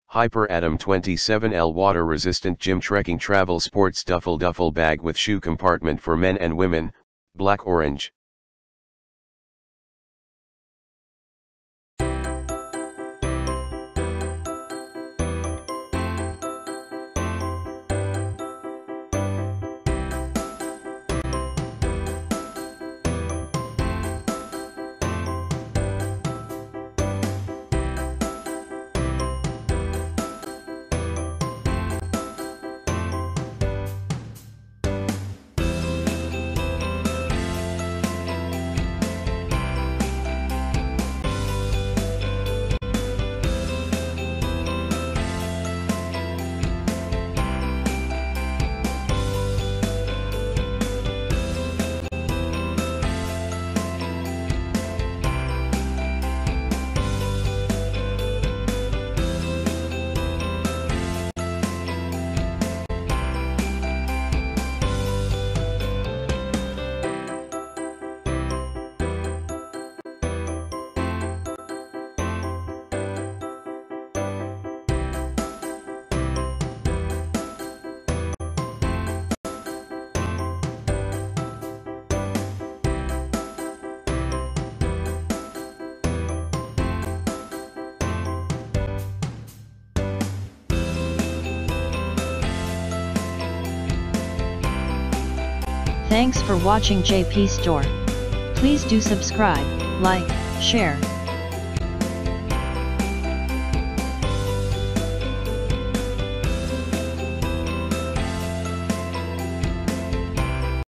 Hyper Atom 27L water resistant gym trekking travel sports duffel bag with shoe compartment for men and women, BlackOrange. Thanks for watching JP Store. Please do subscribe, like, share,